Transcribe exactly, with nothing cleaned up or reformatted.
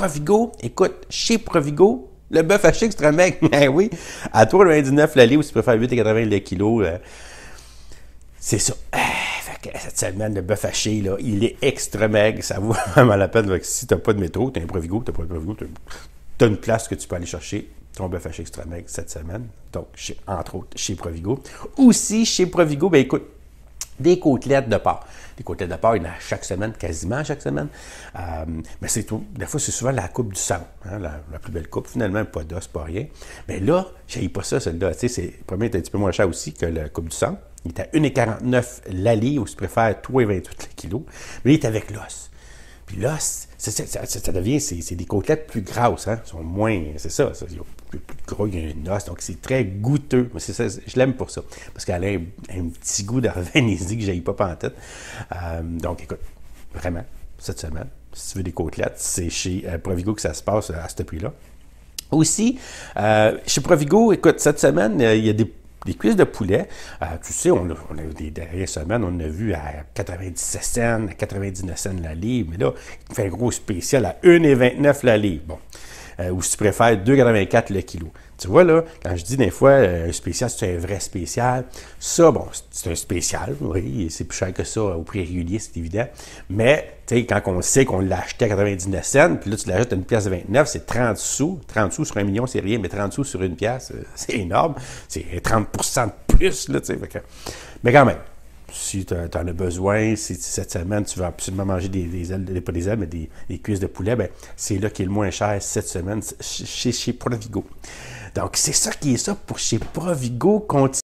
Provigo, écoute, chez Provigo, le bœuf haché extra maigre, ben oui, à trois virgule quatre-vingt-dix-neuf la livre, ou si tu préfères huit virgule quatre-vingts le kilo, euh, c'est ça. Euh, fait que cette semaine, le bœuf haché, là, il est extra maigre, ça vaut vraiment la peine. Donc, si tu n'as pas de métro, tu as un Provigo, tu n'as pas de Provigo, tu as une place que tu peux aller chercher ton bœuf haché extra maigre cette semaine. Donc, chez, entre autres, chez Provigo. Aussi, chez Provigo, ben écoute, des côtelettes de porc. Des côtelettes de porc, il y en a chaque semaine, quasiment chaque semaine. Euh, mais c'est tout. Des fois, c'est souvent la coupe du sang. Hein, la, la plus belle coupe. Finalement, pas d'os, pas rien. Mais là, je n'ai pas ça, celle-là. Tu sais, c'est, le premier est un petit peu moins cher aussi que la coupe du sang. Il est à un virgule quarante-neuf la livre, ou si tu préfères trois virgule vingt-huit le kilo. Mais il est avec l'os. Puis l'os, ça, ça, ça, ça devient, c'est, c'est des côtelettes plus grasses. Hein? Ils sont moins, c'est ça, ça, plus, plus gros, il y a un os, donc c'est très goûteux. Mais c'est ça, je l'aime pour ça, parce qu'elle a un, un petit goût de Vénésie que je n'ai pas en tête. Euh, donc écoute, vraiment, cette semaine, si tu veux des côtelettes, c'est chez euh, Provigo que ça se passe à ce prix-là. Aussi, euh, chez Provigo, écoute, cette semaine, euh, il y a des Des cuisses de poulet, euh, tu sais, on a, on a des dernières semaines, on a vu à quatre-vingt-dix-sept cents, à quatre-vingt-dix-neuf cents la livre, mais là, il fait un gros spécial à un virgule vingt-neuf la livre. Bon. Euh, ou si tu préfères, deux virgule quatre-vingt-quatre le kilo. Tu vois, là, quand je dis des fois euh, un spécial, c'est un vrai spécial. Ça, bon, c'est un spécial, oui, c'est plus cher que ça au prix régulier, c'est évident. Mais, tu sais, quand on sait qu'on l'a acheté à quatre-vingt-dix-neuf cents, puis là, tu l'ajoutes à une pièce de vingt-neuf, c'est trente sous. trente sous sur un million, c'est rien, mais trente sous sur une pièce, c'est énorme. C'est trente pour cent de plus, là, tu sais. Mais quand même, si tu en as besoin, si cette semaine, tu veux absolument manger des, des ailes, pas des ailes, mais des, des cuisses de poulet, ben, c'est là qui est le moins cher cette semaine, chez, chez Provigo. Donc, c'est ça qui est ça pour chez Provigo. Continue